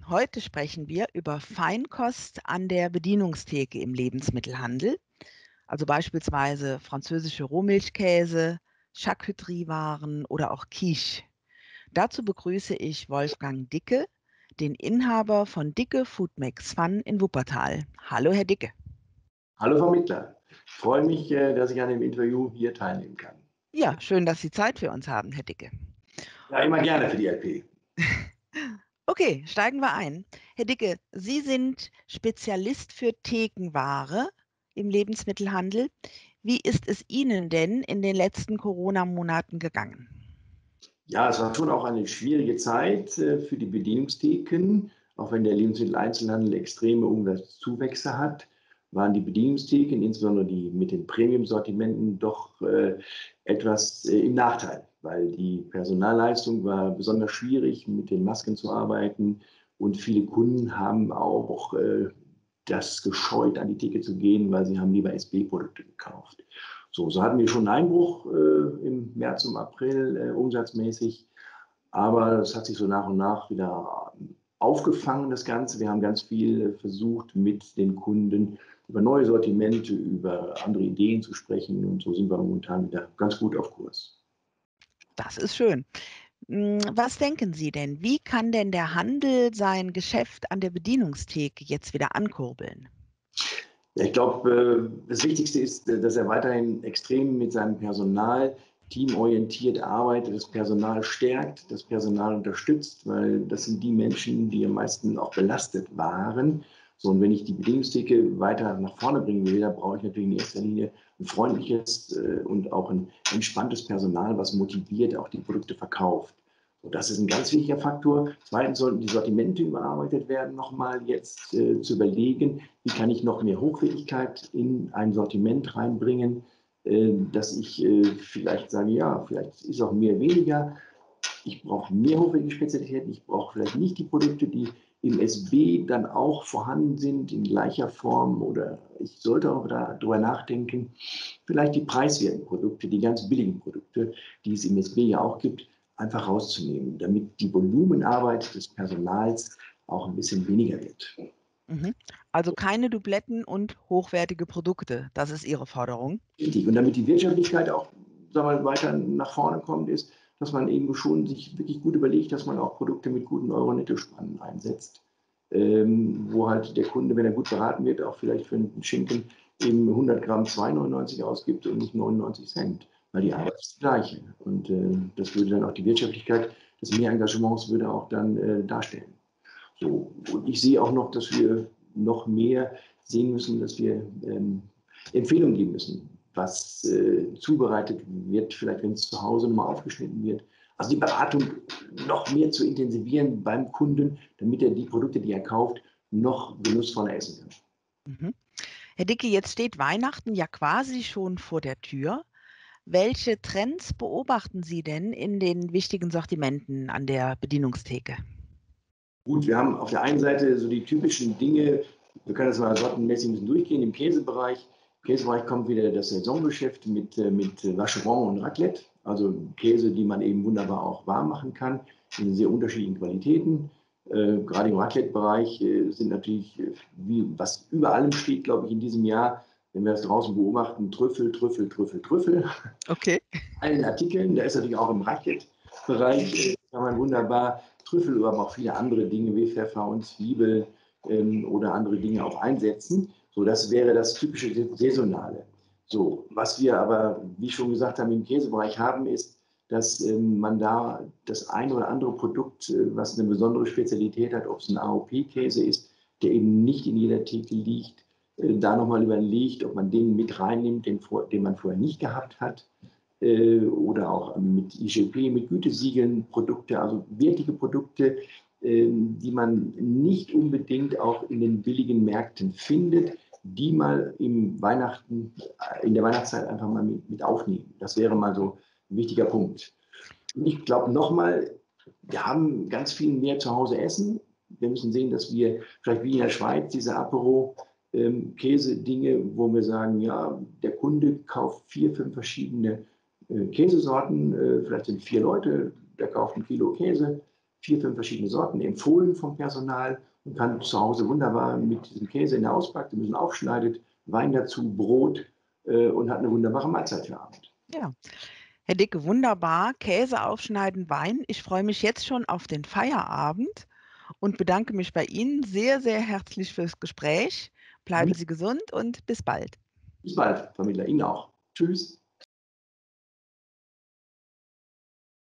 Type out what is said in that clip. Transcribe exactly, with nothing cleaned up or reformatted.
Heute sprechen wir über Feinkost an der Bedienungstheke im Lebensmittelhandel, also beispielsweise französische Rohmilchkäse, Charcuteriewaren oder auch Quiche. Dazu begrüße ich Wolfgang Dicke, den Inhaber von Dicke Foodmix Fun in Wuppertal. Hallo, Herr Dicke. Hallo Frau Mittler, ich freue mich, äh, dass ich an dem Interview hier teilnehmen kann. Ja, schön, dass Sie Zeit für uns haben, Herr Dicke. Ja, immer gerne für die L P. Okay, steigen wir ein. Herr Dicke, Sie sind Spezialist für Thekenware im Lebensmittelhandel. Wie ist es Ihnen denn in den letzten Corona-Monaten gegangen? Ja, es war schon auch eine schwierige Zeit äh, für die Bedienungstheken. Auch wenn der Lebensmitteleinzelhandel extreme Umsatzzuwächse hat, waren die Bedienungstheken, insbesondere die mit den Premium-Sortimenten, doch äh, etwas äh, im Nachteil, weil die Personalleistung war besonders schwierig, mit den Masken zu arbeiten, und viele Kunden haben auch äh, das gescheut, an die Theke zu gehen, weil sie haben lieber S B-Produkte gekauft. So, so hatten wir schon einen Einbruch äh, im März und April äh, umsatzmäßig, aber das hat sich so nach und nach wieder aufgefangen, das Ganze. Wir haben ganz viel versucht, mit den Kunden über neue Sortimente, über andere Ideen zu sprechen, und so sind wir momentan wieder ganz gut auf Kurs. Das ist schön. Hm, was denken Sie denn? Wie kann denn der Handel sein Geschäft an der Bedienungstheke jetzt wieder ankurbeln? Ja, ich glaube, äh, das Wichtigste ist, äh, dass er weiterhin extrem mit seinem Personal teamorientiert arbeitet, das Personal stärkt, das Personal unterstützt, weil das sind die Menschen, die am meisten auch belastet waren. So, und wenn ich die Bedienungstheke weiter nach vorne bringen will, dann brauche ich natürlich in erster Linie ein freundliches äh, und auch ein entspanntes Personal, was motiviert auch die Produkte verkauft. So, das ist ein ganz wichtiger Faktor. Zweitens sollten die Sortimente überarbeitet werden, nochmal jetzt äh, zu überlegen, wie kann ich noch mehr Hochwertigkeit in ein Sortiment reinbringen, äh, dass ich äh, vielleicht sage, ja, vielleicht ist auch mehr weniger. Ich brauche mehr hochwertige Spezialitäten. Ich brauche vielleicht nicht die Produkte, die im S B dann auch vorhanden sind, in gleicher Form. Oder ich sollte auch darüber nachdenken, vielleicht die preiswerten Produkte, die ganz billigen Produkte, die es im S B ja auch gibt, einfach rauszunehmen, damit die Volumenarbeit des Personals auch ein bisschen weniger wird. Mhm. Also keine Dubletten und hochwertige Produkte. Das ist Ihre Forderung? Richtig. Und damit die Wirtschaftlichkeit auch, sagen wir mal, weiter nach vorne kommt, ist, dass man eben schon sich wirklich gut überlegt, dass man auch Produkte mit guten Euro-Netto-Spannen einsetzt, ähm, wo halt der Kunde, wenn er gut beraten wird, auch vielleicht für einen Schinken eben hundert Gramm zwei neunundneunzig ausgibt und nicht neunundneunzig Cent, weil die Arbeit ist die gleiche. Und äh, das würde dann auch die Wirtschaftlichkeit des Mehrengagements würde auch dann äh, darstellen. So, und ich sehe auch noch, dass wir noch mehr sehen müssen, dass wir ähm, Empfehlungen geben müssen, was äh, zubereitet wird, vielleicht wenn es zu Hause nochmal aufgeschnitten wird. Also die Beratung noch mehr zu intensivieren beim Kunden, damit er die Produkte, die er kauft, noch genussvoller essen kann. Mhm. Herr Dicke, jetzt steht Weihnachten ja quasi schon vor der Tür. Welche Trends beobachten Sie denn in den wichtigen Sortimenten an der Bedienungstheke? Gut, wir haben auf der einen Seite so die typischen Dinge, wir können das mal sortenmäßig ein bisschen durchgehen. Im Käsebereich, im Käsebereich kommt wieder das Saisongeschäft mit, äh, mit Vacheron und Raclette, also Käse, die man eben wunderbar auch warm machen kann, in sehr unterschiedlichen Qualitäten. Äh, gerade im Raclette-Bereich äh, sind natürlich, äh, wie, was über allem steht, glaube ich, in diesem Jahr, wenn wir das draußen beobachten, Trüffel, Trüffel, Trüffel, Trüffel. Okay. Allen Artikeln, da ist natürlich auch im Raclette-Bereich, äh, kann man wunderbar Trüffel, aber auch viele andere Dinge wie Pfeffer und Zwiebel ähm, oder andere Dinge auch einsetzen. So, das wäre das typische Saisonale. So, was wir aber, wie ich schon gesagt habe, im Käsebereich haben, ist, dass ähm, man da das ein oder andere Produkt, äh, was eine besondere Spezialität hat, ob es ein A O P-Käse ist, der eben nicht in jeder Theke liegt, äh, da nochmal überlegt, ob man den mit reinnimmt, den, den man vorher nicht gehabt hat, äh, oder auch mit I G P, mit Gütesiegeln Produkte, also wertige Produkte, äh, die man nicht unbedingt auch in den billigen Märkten findet, die mal im Weihnachten, in der Weihnachtszeit einfach mal mit, mit aufnehmen. Das wäre mal so ein wichtiger Punkt. Und ich glaube nochmal, wir haben ganz viel mehr zu Hause essen. Wir müssen sehen, dass wir vielleicht wie in der Schweiz diese Apero ähm, Käse-Dinge, wo wir sagen, ja, der Kunde kauft vier, fünf verschiedene äh, Käsesorten, äh, vielleicht sind vier Leute, der kauft ein Kilo Käse, vier, fünf verschiedene Sorten, empfohlen vom Personal und kann zu Hause wunderbar mit diesem Käse, den er auspackt, den man aufschneidet, Wein dazu, Brot äh, und hat eine wunderbare Mahlzeit für Abend. Ja. Herr Dicke, wunderbar. Käse aufschneiden, Wein. Ich freue mich jetzt schon auf den Feierabend und bedanke mich bei Ihnen sehr, sehr herzlich fürs Gespräch. Bleiben Sie gesund und bis bald. Bis bald, Frau Mittler, Ihnen auch. Tschüss.